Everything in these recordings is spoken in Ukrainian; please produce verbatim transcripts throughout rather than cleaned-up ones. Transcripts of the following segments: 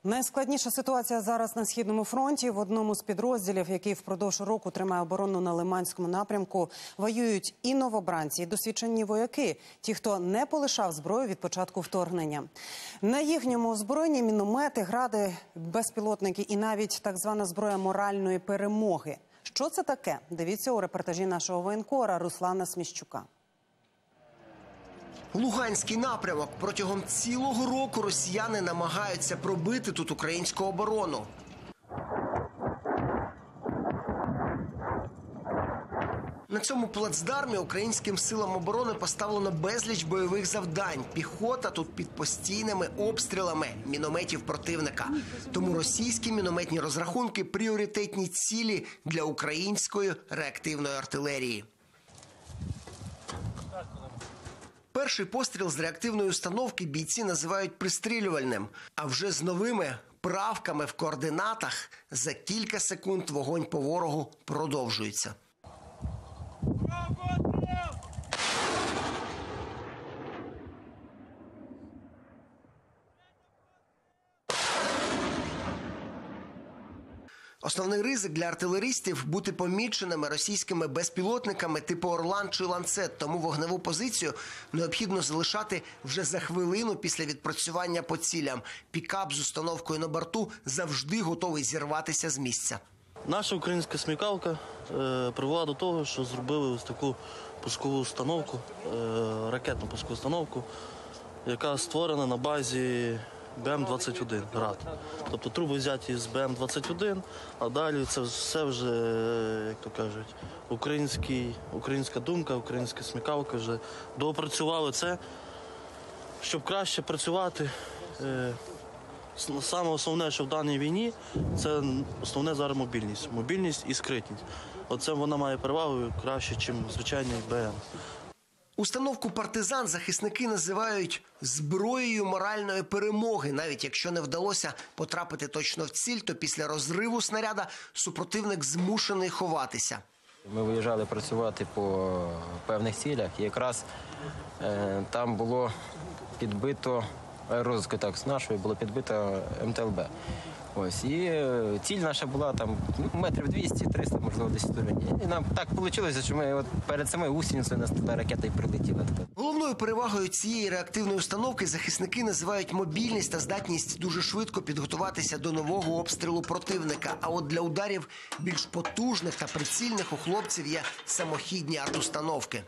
Найскладніша ситуація зараз на Східному фронті. В одному з підрозділів, який впродовж року тримає оборону на Лиманському напрямку, воюють і новобранці, і досвідчені вояки, ті, хто не полишав зброю від початку вторгнення. На їхньому озброєнні міномети, гради, безпілотники і навіть так звана зброя моральної перемоги. Що це таке? Дивіться у репортажі нашого воєнкора Руслана Сміщука. Луганський напрямок. Протягом цілого року росіяни намагаються пробити тут українську оборону. На цьому плацдармі українським силам оборони поставлено безліч бойових завдань. Піхота тут під постійними обстрілами мінометів противника. Тому російські мінометні розрахунки – пріоритетні цілі для української реактивної артилерії. Перший постріл з реактивної установки бійці називають пристрілювальним. А вже з новими правками в координатах за кілька секунд вогонь по ворогу продовжується. Основний ризик для артилеристів – бути поміченими російськими безпілотниками типу «Орлан» чи «Ланцет». Тому вогневу позицію необхідно залишати вже за хвилину після відпрацювання по цілям. Пікап з установкою на борту завжди готовий зірватися з місця. Наша українська смікалка е, привела до того, що зробили ось таку пускову установку, е, ракетну пускову установку, яка створена на базі Б М двадцять один «Град». Тобто труби взяті з Б М двадцять один, а далі це все вже, як то кажуть, український, українська думка, українська смікалка вже доопрацювали це, щоб краще працювати. Саме основне, що в даній війні, це основне зараз мобільність. Мобільність і скритність. Оце вона має перевагу краще, ніж звичайний Б М. Установку «Партизан» захисники називають зброєю моральної перемоги. Навіть якщо не вдалося потрапити точно в ціль, то після розриву снаряда супротивник змушений ховатися. Ми виїжджали працювати по певних цілях, і якраз е, там було підбито, аеророзвідкою так, з нашої було підбито М Т Л Б. Ось, і ціль наша була там метрів двісті-триста, можливо, десь в стороні. І нам так вийшло, що ми от перед самою гусеницею нас туди ракета і прилетіла. Головною перевагою цієї реактивної установки захисники називають мобільність та здатність дуже швидко підготуватися до нового обстрілу противника. А от для ударів більш потужних та прицільних у хлопців є самохідні артустановки.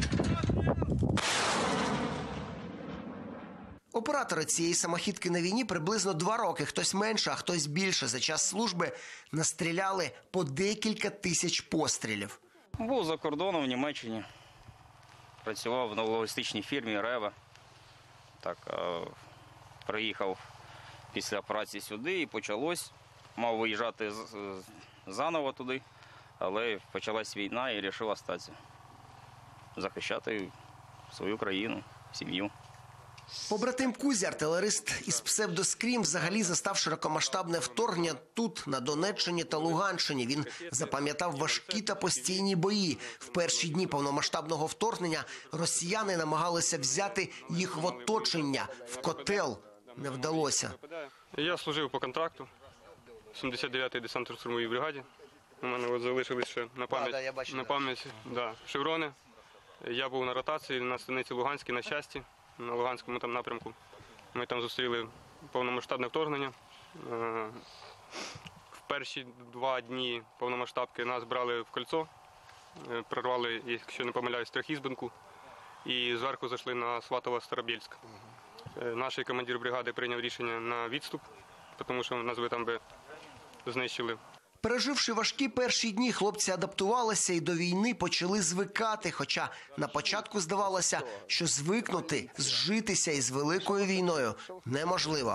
Оператори цієї самохідки на війні приблизно два роки, хтось менше, а хтось більше. За час служби настріляли по декілька тисяч пострілів. Був за кордоном в Німеччині. Працював в логістичній фірмі «Рева». Так, приїхав після праці сюди і почалось. Мав виїжджати заново туди, але почалась війна і вирішив залишитися. Захищати свою країну, сім'ю. Побратим Кузя, артилерист із псевдоскрім, взагалі застав широкомасштабне вторгнення тут, на Донеччині та Луганщині. Він запам'ятав важкі та постійні бої. В перші дні повномасштабного вторгнення росіяни намагалися взяти їх в оточення, в котел. Не вдалося. Я служив по контракту в сімдесят дев'ятій десантно-штурмовій бригаді. У мене от залишились ще на пам'ять, на пам'ять, да, шеврони. Я був на ротації на станиці Луганській, на щасті. На Луганському там напрямку. Ми там зустріли повномасштабне вторгнення. В перші два дні повномасштабки нас брали в кольцо, прорвали, якщо не помиляюсь, Трьохізбинку і зверху зайшли на Сватово-Старобєльськ. Наш командир бригади прийняв рішення на відступ, тому що нас би там би знищили. Переживши важкі перші дні, хлопці адаптувалися і до війни почали звикати. Хоча на початку здавалося, що звикнути, зжитися із великою війною неможливо.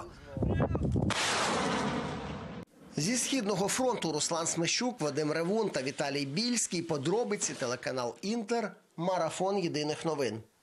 Зі Східного фронту Руслан Сміщук, Вадим Ревун та Віталій Більський. Подробиці, телеканал «Інтер», марафон єдиних новин.